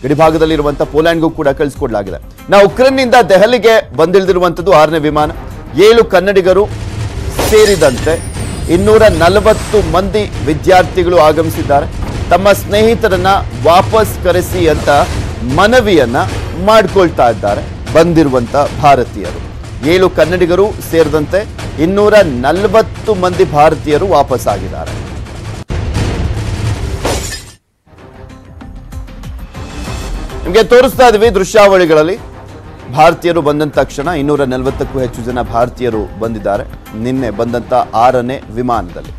ಗಡಿಭಾಗದಲ್ಲಿರುವಂತಹ ಪೋಲೆಂಡ್ಗೂ ಕೂಡ ಕಳಿಸಿಕೊಡಲಾಗಿದೆ. ಉಕ್ರೇನ್ನಿಂದ ದೆಹಲಿಗೆ ಬಂದಿಳಿದಿರುವಂಥದ್ದು 6ನೇ ವಿಮಾನ. 7 ಕನ್ನಡಿಗರು ಸೇರಿದಂತೆ 240 ಮಂದಿ ವಿದ್ಯಾರ್ಥಿಗಳು ಆಗಮಿಸಿದ್ದಾರೆ. ತಮ್ಮ ಸ್ನೇಹಿತರನ್ನ ವಾಪಸ್ ಕರೆಸಿ ಅಂತ ಮನವಿಯನ್ನ ಮಾಡಿಕೊಳ್ತಾ ಇದ್ದಾರೆ ಬಂದಿರುವಂತ ಭಾರತೀಯರು. 7 ಕನ್ನಡಿಗರು ಸೇರಿದಂತೆ 240 ಮಂದಿ ಭಾರತೀಯರು ವಾಪಸ್ ಆಗಿದ್ದಾರೆ. ನಿಮಗೆ ತೋರಿಸ್ತಾ ಇದ್ವಿ ದೃಶ್ಯಾವಳಿಗಳಲ್ಲಿ. ಭಾರತೀಯರು ಬಂದಂತ ತಕ್ಷಣ 240ಕ್ಕೂ ಹೆಚ್ಚು ಜನ ಭಾರತೀಯರು ಬಂದಿದ್ದಾರೆ ನಿನ್ನೆ ಬಂದಂತ 6ನೇ ವಿಮಾನದಲ್ಲಿ.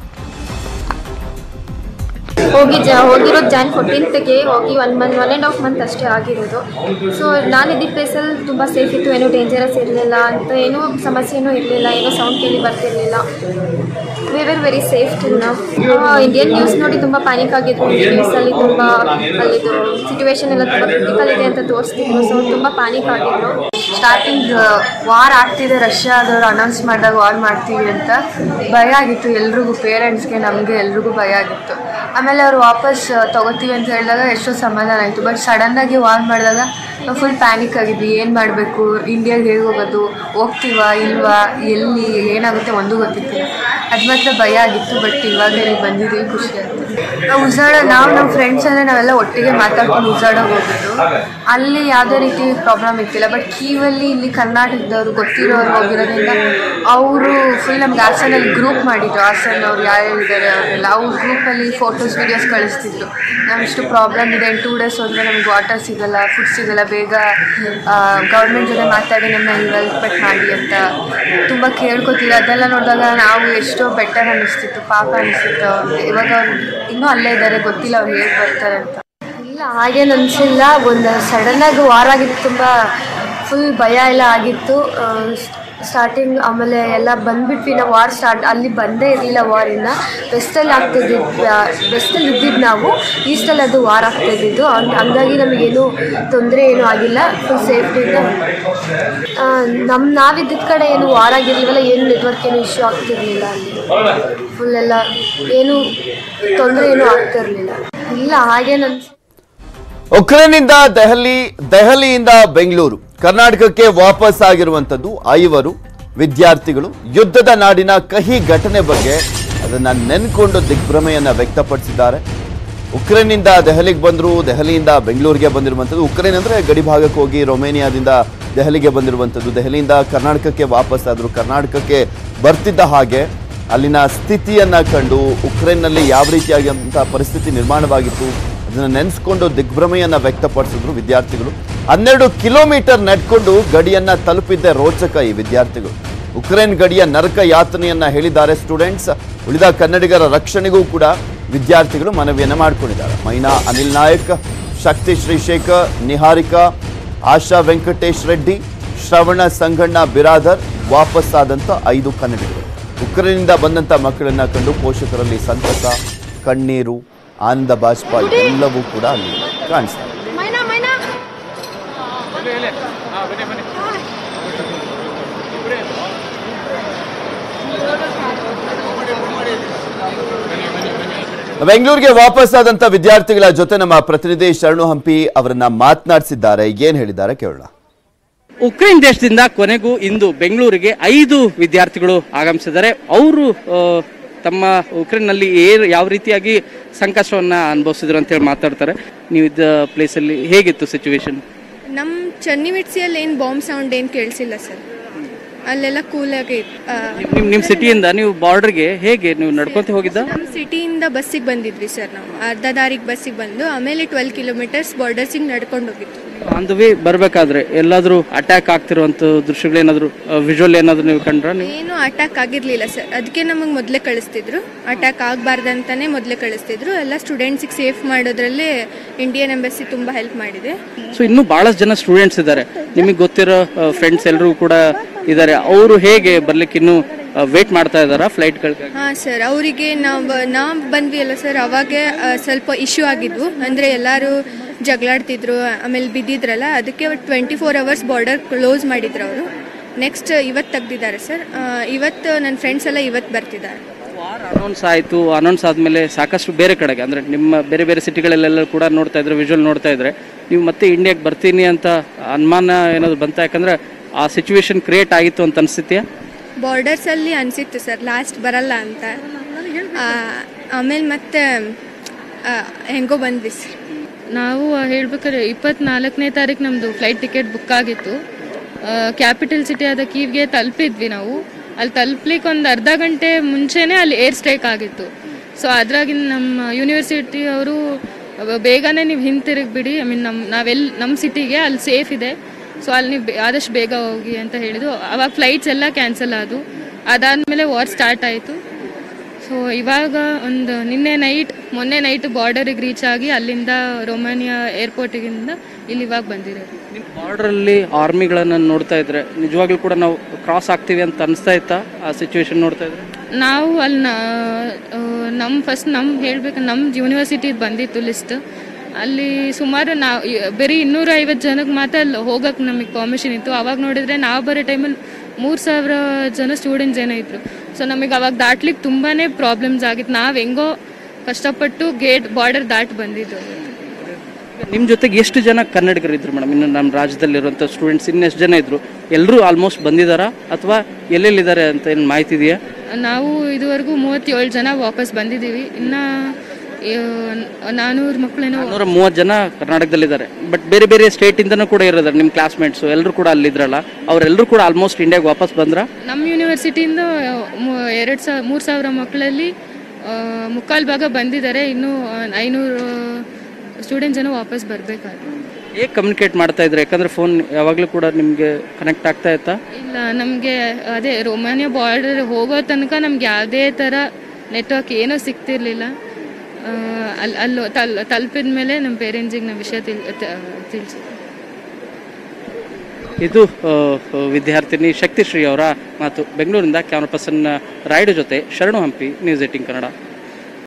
ಹೋಗಿರೋದು ಜಾನ್ 14ಗೆ ಹೋಗಿ 1.5 ಮಂತ್ ಅಷ್ಟೇ ಆಗಿರೋದು. ಸೊ ನಾನಿದ್ದ ಪ್ಲೇಸಲ್ಲಿ ತುಂಬ ಸೇಫ್ ಇತ್ತು, ಏನೂ ಡೇಂಜರಸ್ ಇರಲಿಲ್ಲ ಅಂತ, ಏನೂ ಸಮಸ್ಯೆನೂ ಇರಲಿಲ್ಲ, ಏನೂ ಸೌಂಡ್ ಕೇಳಿ ಬರ್ತಿರಲಿಲ್ಲ. We were very safe till now. Indian news ನೋಡಿ ತುಂಬ ಪ್ಯಾನಿಕ್ ಆಗಿದ್ರು. ನ್ಯೂಸಲ್ಲಿ ತುಂಬ ಅಲ್ಲಿದ್ದು ಸಿಚುವೇಶನ್ ಎಲ್ಲ ತುಂಬ ಕ್ರಿಟಿಕಲ್ ಇದೆ ಅಂತ ತೋರಿಸ್ತಿದ್ರು. ಸೊ ತುಂಬ ಪ್ಯಾನಿಕ್ ಆಗಿದ್ರು. ಸ್ಟಾರ್ಟಿಂಗ್ ವಾರ್ ಆಗ್ತಿದೆ, ರಷ್ಯಾದವ್ರು ಅನೌನ್ಸ್ ಮಾಡಿದಾಗ ವಾರ್ ಮಾಡ್ತೀವಿ ಅಂತ ಭಯ ಆಗಿತ್ತು ಎಲ್ರಿಗೂ, ಪೇರೆಂಟ್ಸ್ಗೆ, ನಮಗೆ ಎಲ್ರಿಗೂ ಭಯ ಆಗಿತ್ತು. ಆಮೇಲೆ ಅವ್ರು ವಾಪಸ್ ತೊಗೋತೀವಿ ಅಂತ ಹೇಳಿದಾಗ ಎಷ್ಟೋ ಸಮಾಧಾನ ಆಯಿತು. ಬಟ್ ಸಡನ್ನಾಗಿ ವಾರ್ ಮಾಡಿದಾಗ ನಾವು ಫುಲ್ ಪ್ಯಾನಿಕ್ ಆಗಿದ್ವಿ. ಏನು ಮಾಡಬೇಕು, ಇಂಡಿಯಾಗೆ ಹೇಗೆ ಹೋಗೋದು, ಹೋಗ್ತೀವಾ ಇಲ್ವಾ, ಎಲ್ಲಿ ಏನಾಗುತ್ತೆ ಒಂದು ಗೊತ್ತಿತ್ತಿಲ್ಲ. ಅದು ಮಾತ್ರ ಭಯ ಆಗಿತ್ತು. ಬಟ್ ಇವಾಗ ಇಲ್ಲಿ ಬಂದಿದ್ದೀವಿ, ಖುಷಿ ಆಗ್ತದೆ. ನಾವು ನಮ್ಮ ಫ್ರೆಂಡ್ಸ್ ಅಂದರೆ ನಾವೆಲ್ಲ ಒಟ್ಟಿಗೆ ಮಾತಾಡ್ಕೊಂಡು ಉಸಾಡೋಗಿ ಹೋಗಿದ್ದು. ಅಲ್ಲಿ ಯಾವುದೇ ರೀತಿ ಪ್ರಾಬ್ಲಮ್ ಇರ್ತಿಲ್ಲ. ಬಟ್ ಕೀವಲ್ಲಿ ಇಲ್ಲಿ ಕರ್ನಾಟಕದವ್ರು ಗೊತ್ತಿರೋರು ಹೋಗಿರೋದ್ರಿಂದ ಅವರು ಫುಲ್ ನಮ್ಗೆ ಹಾಸನಲ್ಲಿ ಗ್ರೂಪ್ ಮಾಡಿದ್ರು. ಹಾಸನ್ ಅವ್ರು ಯಾರ್ಯಾರಿದ್ದಾರೆ ಅವರೆಲ್ಲ ಅವ್ರ ಗ್ರೂಪಲ್ಲಿ ಫೋಟೋಸ್ ವೀಡಿಯೋಸ್ ಕಳಿಸ್ತಿದ್ರು. ನಾವಿಷ್ಟು ಪ್ರಾಬ್ಲಮ್ ಇದೆ, 2 ಡೇಸ್ ಹೋದರೆ ನಮ್ಗೆ ವಾಟರ್ ಸಿಗೋಲ್ಲ, ಫುಡ್ ಸಿಗೋಲ್ಲ, ಬೇಗ ಗೌರ್ಮೆಂಟ್ ಜೊತೆ ಮಾತಾಡಿ ನಮ್ಮನ್ನ ಇನ್ವೆಲ್ಪ್ಮೆಂಟ್ ಮಾಡಿ ಅಂತ ತುಂಬ ಕೇಳ್ಕೊತಿದ್ರು. ಅದೆಲ್ಲ ನೋಡಿದಾಗ ನಾವು ಎಷ್ಟೋ ಬೆಟರ್ ಅನ್ನಿಸ್ತಿತ್ತು, ಪಾಪ ಅನ್ನಿಸ್ತಿತ್ತು. ಇವಾಗ ಅವ್ರು ಇನ್ನೂ ಅಲ್ಲೇ ಇದ್ದಾರೆ, ಗೊತ್ತಿಲ್ಲ ಅವ್ರು ಹೇಗೆ ಬರ್ತಾರೆ ಅಂತ. ಇಲ್ಲ, ಹಾಗೇನು ಅನಿಸಿಲ್ಲ. ಒಂದು ಸಡನ್ನಾಗಿ ವಾರ ಆಗಿತ್ತು, ತುಂಬ ಫುಲ್ ಭಯ ಎಲ್ಲ ಆಗಿತ್ತು ಸ್ಟಾರ್ಟಿಂಗ್. ಆಮೇಲೆ ಎಲ್ಲ ಬಂದುಬಿಟ್ವಿ ನಾವು. ವಾರ್ ಸ್ಟಾರ್ಟ್ ಅಲ್ಲಿ ಬಂದೇ ಇರಲಿಲ್ಲ. ವಾರಿನ ವೆಸ್ಟಲ್ಲಿ ವೆಸ್ಟಲ್ಲಿ ಇದ್ದಿದ್ದು ನಾವು, ಈಸ್ಟಲ್ಲಿ ಅದು ವಾರ್ ಆಗ್ತಾಯಿದ್ದು. ಹಂಗಾಗಿ ನಮಗೇನು ತೊಂದರೆ ಏನೂ ಆಗಿಲ್ಲ, ಫುಲ್ ಸೇಫ್ಟಿಯಿಂದ. ನಾವಿದ್ದಿದ್ದ ಕಡೆ ಏನು ವಾರ್ ಆಗಿರಲಿಲ್ಲ, ಏನು ನೆಟ್ವರ್ಕ್ ಏನು ಇಶ್ಯೂ ಆಗ್ತಿರಲಿಲ್ಲ. ಅಲ್ಲಿ ಫುಲ್ ಎಲ್ಲ ಏನು ತೊಂದರೆ ಏನೂ ಆಗ್ತಿರಲಿಲ್ಲ. ಇಲ್ಲ, ಹಾಗೇನು ಉಕ್ರೇನ್ನಿಂದ ದೆಹಲಿಯಿಂದ ಬೆಂಗಳೂರು, ಕರ್ನಾಟಕಕ್ಕೆ ವಾಪಸ್ ಆಗಿರುವಂಥದ್ದು 5 ವಿದ್ಯಾರ್ಥಿಗಳು. ಯುದ್ಧದ ನಾಡಿನ ಕಹಿ ಘಟನೆ ಬಗ್ಗೆ ಅದನ್ನ ನೆನ್ಕೊಂಡು ದಿಗ್ಭ್ರಮೆಯನ್ನ ವ್ಯಕ್ತಪಡಿಸಿದ್ದಾರೆ. ಉಕ್ರೇನ್ನಿಂದ ದೆಹಲಿಗೆ ಬಂದರು, ದೆಹಲಿಯಿಂದ ಬೆಂಗಳೂರಿಗೆ ಬಂದಿರುವಂಥದ್ದು. ಉಕ್ರೇನ್ ಅಂದರೆ ಗಡಿಭಾಗಕ್ಕೆ ಹೋಗಿ ರೊಮೇನಿಯಾದಿಂದ ದೆಹಲಿಗೆ ಬಂದಿರುವಂಥದ್ದು. ದೆಹಲಿಯಿಂದ ಕರ್ನಾಟಕಕ್ಕೆ ವಾಪಸ್ ಆದರು. ಕರ್ನಾಟಕಕ್ಕೆ ಬರ್ತಿದ್ದ ಹಾಗೆ ಅಲ್ಲಿನ ಸ್ಥಿತಿಯನ್ನ ಕಂಡು ಉಕ್ರೇನ್ನಲ್ಲಿ ಯಾವ ರೀತಿಯಾಗಿಂಥ ಪರಿಸ್ಥಿತಿ ನಿರ್ಮಾಣವಾಗಿತ್ತು ಅದನ್ನು ನೆನೆಸ್ಕೊಂಡು ದಿಗ್ಭ್ರಮೆಯನ್ನ ವ್ಯಕ್ತಪಡಿಸಿದ್ರು ವಿದ್ಯಾರ್ಥಿಗಳು. 12 ಕಿಲೋಮೀಟರ್ ನಡ್ಕೊಂಡು ಗಡಿಯನ್ನ ತಲುಪಿದ್ದೆ ರೋಚಕ ಈ ವಿದ್ಯಾರ್ಥಿಗಳು. ಉಕ್ರೇನ್ ಗಡಿಯ ನರಕ ಯಾತನೆಯನ್ನ ಹೇಳಿದ್ದಾರೆ ಸ್ಟೂಡೆಂಟ್ಸ್. ಉಳಿದ ಕನ್ನಡಿಗರ ರಕ್ಷಣೆಗೂ ಕೂಡ ವಿದ್ಯಾರ್ಥಿಗಳು ಮನವಿಯನ್ನ ಮಾಡಿಕೊಂಡಿದ್ದಾರೆ. ಮೈನಾ ಅನಿಲ್ ನಾಯಕ್, ಶಕ್ತಿ ಶ್ರೀಶೇಖರ್, ನಿಹಾರಿಕಾ, ಆಶಾ ವೆಂಕಟೇಶ್ ರೆಡ್ಡಿ, ಶ್ರವಣ ಸಂಗಣ್ಣ ಬಿರಾದರ್ ವಾಪಸ್ಸಾದಂಥ 5 ಕನ್ನಡಿಗರು. ಉಕ್ರೇನ್ನಿಂದ ಬಂದಂಥ ಮಕ್ಕಳನ್ನ ಕಂಡು ಪೋಷಕರಲ್ಲಿ ಸಂತಸ, ಕಣ್ಣೀರು, ಆನಂದ ಬಾಷ್ಪ ಎಲ್ಲವೂ ಕೂಡ ಅಲ್ಲಿ ಕಾಣಿಸ್ತಾರೆ. ಬೆಂಗಳೂರಿಗೆ ವಾಪಸ್ಸಾದಂತ ವಿದ್ಯಾರ್ಥಿಗಳ ಜೊತೆ ನಮ್ಮ ಪ್ರತಿನಿಧಿ ಶರಣು ಹಂಪಿ ಅವರನ್ನ ಮಾತನಾಡಿಸಿದ್ದಾರೆ. ಏನ್ ಹೇಳಿದ್ದಾರೆ ಕೇಳೋಣ. ಉಕ್ರೇನ್ ದೇಶದಿಂದ ಕೊನೆಗೂ ಇಂದು ಬೆಂಗಳೂರಿಗೆ 5 ವಿದ್ಯಾರ್ಥಿಗಳು ಆಗಮಿಸಿದ್ದಾರೆ. ಅವರು ತಮ್ಮ ಉಕ್ರೇನ್ನಲ್ಲಿ ಯಾವ ರೀತಿಯಾಗಿ ಸಂಕಷ್ಟವನ್ನ ಅನುಭವಿಸಿದ್ರು ಅಂತ ಹೇಳಿ ಮಾತಾಡ್ತಾರೆ. ನೀವು ಇದ್ದ ಪ್ಲೇಸಲ್ಲಿ ಹೇಗಿತ್ತು ಸಿಚುವೇಶನ್? ನಮ್ಮ ಚನ್ನಿಮಿಟ್ಸಿಯಲ್ಲಿ ಏನು ಬಾಂಬ್ ಸೌಂಡ್ ಏನು ಕೇಳಿಸಿಲ್ಲ ಸರ್. ಅಲ್ಲೆಲ್ಲ ಕೂಲಾಗಿ ನಿಮ್ಮ ಸಿಟಿಯಿಂದ ನೀವು ಬಾರ್ಡರ್ಗೆ ಹೇಗೆ ನೀವು ನಡ್ಕೊಂತ ಹೋಗಿದ್ದ? ನಮ್ಮ ಸಿಟಿಯಿಂದ ಬಸ್ಸಿಗೆ ಬಂದಿದ್ವಿ ಸರ್. ನಾವು ಅರ್ಧ ದಾರಿಗೆ ಬಸ್ಸಿಗೆ ಬಂದು ಆಮೇಲೆ 12 ಕಿಲೋಮೀಟರ್ಸ್ ಬಾರ್ಡರ್ಸಿಗೆ ನಡ್ಕೊಂಡು ಹೋಗಿದ್ವಿ. ಆನ್ ದ ವೇ ಬರಬೇಕಾದ್ರೆ ಎಲ್ಲಾದರೂ ಅಟ್ಯಾಕ್ ಆಗ್ತಿರುವಂಥ ದೃಶ್ಯಗಳೇನಾದರೂ ವಿಜುವಲ್ ಏನಾದರೂ ನೀವು ಕಂಡ್ರ? ಏನು ಅಟ್ಯಾಕ್ ಆಗಿರಲಿಲ್ಲ ಸರ್. ಅದಕ್ಕೆ ನಮಗೆ ಮೊದಲೇ ಕಳಿಸ್ತಿದ್ರು. ಅಟ್ಯಾಕ್ ಆಗಬಾರ್ದಂತಾನೆ ಮೊದಲೇ ಕಳಿಸ್ತಿದ್ರು. ಎಲ್ಲ ಸ್ಟೂಡೆಂಟ್ಸಿಗೆ ಸೇಫ್ ಮಾಡೋದ್ರಲ್ಲಿ ಇಂಡಿಯನ್ ಎಂಬಸಿ ತುಂಬ ಹೆಲ್ಪ್ ಮಾಡಿದೆ. ಸೊ ಇನ್ನೂ ಭಾಳಷ್ಟು ಜನ ಸ್ಟೂಡೆಂಟ್ಸ್ ಇದ್ದಾರೆ, ನಿಮಗೆ ಗೊತ್ತಿರೋ ಫ್ರೆಂಡ್ಸ್ ಎಲ್ಲರೂ ಕೂಡ ಇದ್ದಾರೆ. ಅವರು ಹೇಗೆ ಬರ್ಲಿಕ್ಕೆ ಇನ್ನೂ ವೇಟ್ ಮಾಡ್ತಾ ಇದ್ದಾರಾ ಫ್ಲೈಟ್ಗಳಿಗೆ? ಹಾಂ ಸರ್, ಅವರಿಗೆ ನಾವು ಬಂದ್ವಿ ಅಲ್ಲ ಸರ್, ಅವಾಗೆ ಸ್ವಲ್ಪ ಇಶ್ಯೂ ಆಗಿದ್ವು. ಅಂದರೆ ಎಲ್ಲರೂ ಜಗಳಾಡ್ತಿದ್ರು, ಆಮೇಲೆ ಬಿದ್ದಿದ್ರಲ್ಲ, ಅದಕ್ಕೆ 24 ಅವರ್ಸ್ ಬಾರ್ಡರ್ ಕ್ಲೋಸ್ ಮಾಡಿದ್ರು ಅವರು. ನೆಕ್ಸ್ಟ್ ಇವತ್ತು ತೆಗ್ದಿದ್ದಾರೆ ಸರ್. ಇವತ್ತು ನನ್ನ ಫ್ರೆಂಡ್ಸ್ ಎಲ್ಲ ಇವತ್ತು ಬರ್ತಿದ್ದಾರೆ. ವಾರ್ ಅನೌನ್ಸ್ ಆಯಿತು. ಅನೌನ್ಸ್ ಆದಮೇಲೆ ಸಾಕಷ್ಟು ಬೇರೆ ಕಡೆಗೆ ಅಂದರೆ ನಿಮ್ಮ ಬೇರೆ ಬೇರೆ ಸಿಟಿಗಳಲ್ಲೆಲ್ಲ ಕೂಡ ನೋಡ್ತಾ ಇದ್ರೆ, ವಿಜುವಲ್ ನೋಡ್ತಾ ಇದ್ರೆ ನೀವು ಮತ್ತೆ ಇಂಡಿಯಾಗೆ ಬರ್ತೀನಿ ಅಂತ ಅನುಮಾನ ಏನಾದ್ರು ಬಂತ? ಯಾಕಂದ್ರೆ ಆ ಸಿಚುವೇಶನ್ ಕ್ರಿಯೇಟ್ ಆಗಿತ್ತು ಅಂತ ಅನಿಸ್ತಿತ್ಯಾ? ಬಾರ್ಡರ್ಸಲ್ಲಿ ಅನಿಸಿತ್ತು ಸರ್ ಲಾಸ್ಟ್ ಬರಲ್ಲ ಅಂತ. ಆಮೇಲೆ ಮತ್ತೆ ಹೆಂಗೋ ಬಂದ್ವಿ ಸರ್. ನಾವು ಹೇಳ್ಬೇಕಾದ್ರೆ 24ನೇ ತಾರೀಕು ನಮ್ಮದು ಫ್ಲೈಟ್ ಟಿಕೆಟ್ ಬುಕ್ ಆಗಿತ್ತು. ಕ್ಯಾಪಿಟಲ್ ಸಿಟಿ ಆದ ಕೀವ್ಗೆ ತಲುಪಿದ್ವಿ ನಾವು. ಅಲ್ಲಿ ತಲುಪ್ಲಿಕ್ಕೆ ಒಂದು ಅರ್ಧ ಗಂಟೆ ಮುಂಚೆನೇ ಅಲ್ಲಿ ಏರ್ ಸ್ಟ್ರೈಕ್ ಆಗಿತ್ತು. ಸೊ ಅದ್ರಾಗಿನ ನಮ್ಮ ಯೂನಿವರ್ಸಿಟಿ ಅವರು ಬೇಗನೆ ನೀವು ಹಿಂತಿರುಗಿಬಿಡಿ, ಐ ಮೀನ್ ನಮ್ಮ ಸಿಟಿಗೆ ಅಲ್ಲಿ ಸೇಫ್ ಇದೆ, ಸೊ ಅಲ್ಲಿ ನೀವು ಆದಷ್ಟು ಬೇಗ ಹೋಗಿ ಅಂತ ಹೇಳಿದ್ರು. ಆವಾಗ ಫ್ಲೈಟ್ಸ್ ಎಲ್ಲ ಕ್ಯಾನ್ಸಲ್ ಆದವು. ಅದಾದಮೇಲೆ ವಾರ್ ಸ್ಟಾರ್ಟ್ ಆಯಿತು. ಸೊ ಇವಾಗ ಒಂದು ಮೊನ್ನೆ ನೈಟ್ ಬಾರ್ಡರಿಗೆ ರೀಚ್ ಆಗಿ ಅಲ್ಲಿಂದ ರೊಮಾನಿಯಾ ಏರ್ಪೋರ್ಟಿಗಿಂದ ಇಲ್ಲಿ ಇವಾಗ ಬಂದಿರೋದು. ಬಾರ್ಡ್ರಲ್ಲಿ ಆರ್ಮಿಗಳನ್ನು ನೋಡ್ತಾ ಇದ್ರೆ ನಿಜವಾಗ್ಲೂ ಕೂಡ ನಾವು ಕ್ರಾಸ್ ಆಗ್ತೀವಿ ಅಂತ ಅನಿಸ್ತಾ ಇತ್ತಾ ಆ ಸಿಚುವೇಶನ್ ನೋಡ್ತಾ ಇದ್ರೆ? ನಾವು ಅಲ್ಲಿ ನಮ್ಮ ಹೇಳ್ಬೇಕು, ನಮ್ಮ ಯೂನಿವರ್ಸಿಟಿದು ಬಂದಿತ್ತು ಲಿಸ್ಟ್. ಅಲ್ಲಿ ಸುಮಾರು ನಾವು ಬರೀ 250 ಜನಕ್ಕೆ ಮಾತ್ರ ಅಲ್ಲಿ ಹೋಗಕ್ಕೆ ನಮಗೆ ಪರ್ಮಿಷನ್ ಇತ್ತು. ಅವಾಗ ನೋಡಿದರೆ ನಾವು ಬರೋ ಟೈಮಲ್ಲಿ 3000 ಜನ ಸ್ಟೂಡೆಂಟ್ಸ್ ಏನೋ ಇದ್ರು. ಸೊ ನಮಗೆ ಅವಾಗ ದಾಟ್ಲಿಕ್ಕೆ ತುಂಬಾ ಪ್ರಾಬ್ಲಮ್ಸ್ ಆಗಿತ್ತು. ನಾವು ಹೆಂಗೋ ಕಷ್ಟಪಟ್ಟು ಬಾರ್ಡರ್ ದಾಟಿ ಬಂದಿದ್ದು. ನಿಮ್ಮ ಜೊತೆಗೆ ಎಷ್ಟು ಜನ ಕನ್ನಡಿಗರು ಇದ್ರು ಮೇಡಮ್? ಇನ್ನು ನಮ್ಮ ರಾಜ್ಯದಲ್ಲಿರುವಂಥ ಸ್ಟೂಡೆಂಟ್ಸ್ ಇನ್ನೆಷ್ಟು ಜನ ಇದ್ರು? ಎಲ್ಲರೂ ಆಲ್ಮೋಸ್ಟ್ ಬಂದಿದ್ದಾರಾ ಅಥವಾ ಎಲ್ಲೆಲ್ಲಿದ್ದಾರೆ ಅಂತ ಏನು ಮಾಹಿತಿ ಇದೆಯಾ? ನಾವು ಇದುವರೆಗೂ 37 ಜನ ವಾಪಸ್ ಬಂದಿದ್ದೀವಿ. ಇನ್ನು 400 ಮಕ್ಕಳೇನೋ 430 ಜನ ಕರ್ನಾಟಕದಲ್ಲಿದ್ದಾರೆ. ಬಟ್ ಬೇರೆ ಬೇರೆ ಸ್ಟೇಟಿಂದನೂ ಕೂಡ ಇರೋದಾರೆ ನಿಮ್ಮ ಕ್ಲಾಸ್ಮೇಟ್ಸು ಎಲ್ಲರೂ ಕೂಡ ಅಲ್ಲಿದ್ರಲ್ಲ, ಅವರೆಲ್ಲರೂ ಕೂಡ ಆಲ್ಮೋಸ್ಟ್ ಇಂಡಿಯಾಗೆ ವಾಪಸ್ ಬಂದ್ರ? ನಮ್ಮ ಯೂನಿವರ್ಸಿಟಿಯಿಂದ 3,000 ಮಕ್ಕಳಲ್ಲಿ 3/4 ಭಾಗ ಬಂದಿದ್ದಾರೆ. ಇನ್ನೂ 500 ಸ್ಟೂಡೆಂಟ್ಸ್ ಏನೋ ವಾಪಸ್ ಬರಬೇಕಾದ್ರೆ. ಹೇಗೆ ಕಮ್ಯುನಿಕೇಟ್ ಮಾಡ್ತಾ ಇದ್ರೆ? ಯಾಕಂದ್ರೆ ಫೋನ್ ಯಾವಾಗಲೂ ಕೂಡ ನಿಮಗೆ ಕನೆಕ್ಟ್ ಆಗ್ತಾ ಇತ್ತಾ? ಇಲ್ಲ, ನಮಗೆ ಅದೇ ರೊಮಾನಿಯಾ ಬಾರ್ಡರ್ ಹೋಗೋ ತನಕ ನಮ್ಗೆ ಯಾವುದೇ ಥರ ನೆಟ್ವರ್ಕ್ ಏನೂ ಸಿಗ್ತಿರ್ಲಿಲ್ಲ. ತಲುಪಿದ ಮೇಲೆ ನಮ್ಮ ಪೇರೆಂಟ್ಸಿಗೆ ನಮ್ಮ ವಿಷಯ ತಿಳಿಸಿ. ಇದು ವಿದ್ಯಾರ್ಥಿನಿ ಶಕ್ತಿಶ್ರೀ ಅವರ ಮಾತು. ಬೆಂಗಳೂರಿನಿಂದ ಕ್ಯಾಮರಾ ಪರ್ಸನ್ ರಾಯ್ಡು ಜೊತೆ ಶರಣು ಹಂಪಿ, ನ್ಯೂಸ್ 18 ಕನ್ನಡ.